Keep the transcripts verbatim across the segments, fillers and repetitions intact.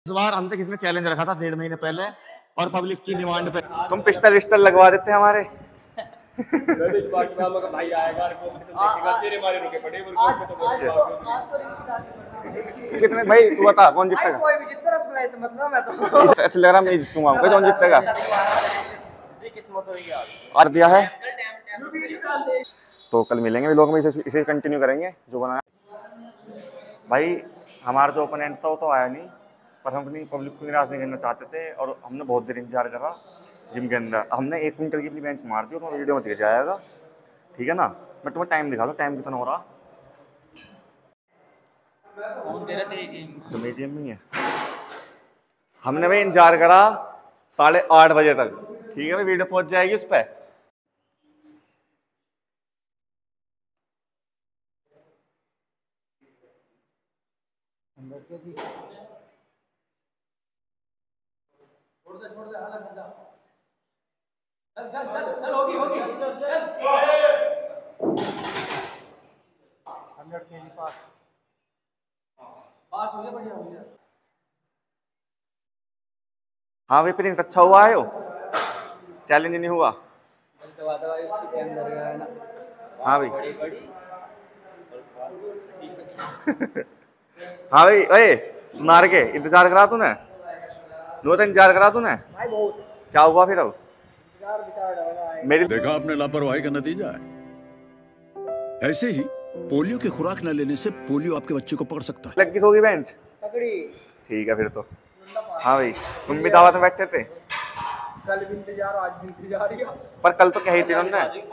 इस बार हमसे किसने चैलेंज रखा था डेढ़ महीने पहले और पब्लिक की डिमांड पे तुम पिस्टल विस्टल लगवा देते हमारे। भाई आएगा तेरे मारे रुके पड़े कितने भाई तू बता कौन जीतेगा? कोई भी जीतता रसमलाई से मतलब मैं तो अच्छा लग रहा मैं जीतूंगा कौन जीतेगा? किस्मत होगी और दिया है तो कल मिलेंगे लोग में इसे इसे कंटिन्यू करेंगे जो बनाया भाई। हमारा जो ओपोनेंट था वो तो आया नहीं पर हम अपनी पब्लिक को निराश नहीं करना चाहते थे और हमने बहुत देर इंतजार करा जिम के अंदर। हमने एक क्विंटल की अपनी बेंच मार दी और मैं वीडियो में दिख जाएगा ठीक है ना। मैं तुम्हें टाइम दिखा दूँ टाइम कितना हो रहा तो मेरी जिम में ही है। हमने भाई इंतजार करा साढ़े आठ बजे तक ठीक है भाई वीडियो पहुंच जाएगी उस पर। छोड़ दे छोड़ दे अलग जा चल चल चल चल होगी होगी चल चल हंड्रेड केजी पास पास हो गया बढ़िया हो गया। हाँ भाई प्रिंस अच्छा हुआ है चैलेंज नहीं हुआ दवा दवा उसके अंदर गया है ना। हाँ भाई बड़ी बड़ी हाँ भाई ओए सुनार के इंतजार करा तूने नो तो इंतजार करा तूने भाई बहुत क्या हुआ फिर अब यार बेचारा डरा है मेरी देखा आपने लापरवाही का नतीजा है। ऐसे ही पोलियो की खुराक न लेने से पोलियो आपके बच्चे को पकड़ सकता है। लग किस होगी बेंच तगड़ी ठीक है फिर तो। हाँ भाई तुम भी दावत में बैठे थे कल भी इंतजार आज भी इंतजार ही पर कल तो कही थी हमने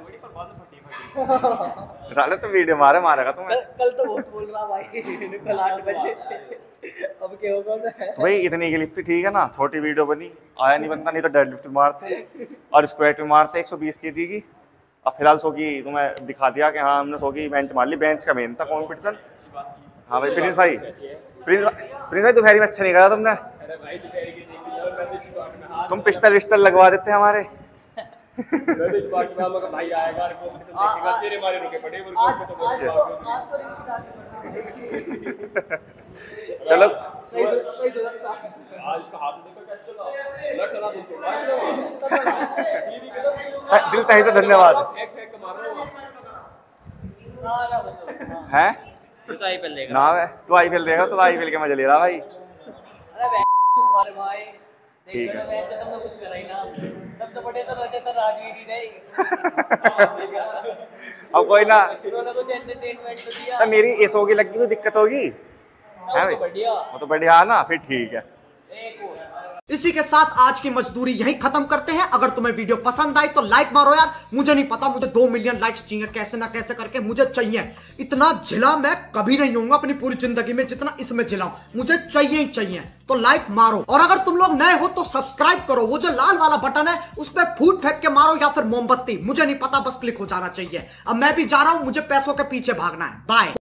साले तो वीडियो मारे मारेगा तुम्हें। कल तो बहुत बोल रहा भाई कल आठ बजे अब क्या होगा उसे तो भाई इतनी की लिफ्ट ठीक है ना छोटी वीडियो बनी आया नहीं बनता नहीं तो डेड लिफ्ट मारते और स्क्वाट भी मारते एक सौ बीस के जी की। अब फिलहाल सो की तुम्हें दिखा दिया कि हाँ हमने सो की बेंच मार ली बेंच का मेन था कॉम्पिटिशन। हाँ भाई प्रिंस भाई प्रिंस प्रिंस भाई दोपहर में अच्छा नहीं करा तुमने तुम पिस्टल विस्टल लगवा देते हमारे। भाई आएगा तेरे मारे रुके पड़े चलो सही तो सही तो लगता आज इसका हाथ देखो क्या चला लट रहा तुमको दिल तहे से धन्यवाद फेंक फेंक के मार रहा हूं हैं तू तो आईपीएल देख ना है तू आईपीएल देखा तो आईपीएल के मजे ले रहा भाई। अरे तुम्हारे भाई ठीक देख है। लो मैच जब तक कुछ करा ही ना तब तो बड़े तो रजत राजवीर ही नहीं अब कोई ना उन्होंने कुछ एंटरटेनमेंट तो दिया तो मेरी एस होगी लगी कोई दिक्कत होगी है भाई बढ़िया वो तो बढ़िया है ना फिर ठीक है। एक और इसी के साथ आज की मजदूरी यहीं खत्म करते हैं। अगर तुम्हें वीडियो पसंद आई तो लाइक मारो यार। मुझे नहीं पता मुझे दो मिलियन लाइक्स चाहिए कैसे ना कैसे करके मुझे चाहिए। इतना झिला मैं कभी नहीं होऊंगा अपनी पूरी जिंदगी में जितना इसमें झिलाऊं मुझे चाहिए ही चाहिए। तो लाइक मारो और अगर तुम लोग नए हो तो सब्सक्राइब करो। वो जो लाल वाला बटन है उस पर फूट फेंक के मारो या फिर मोमबत्ती मुझे नहीं पता बस क्लिक हो जाना चाहिए। अब मैं भी जा रहा हूं मुझे पैसों के पीछे भागना है। बाय।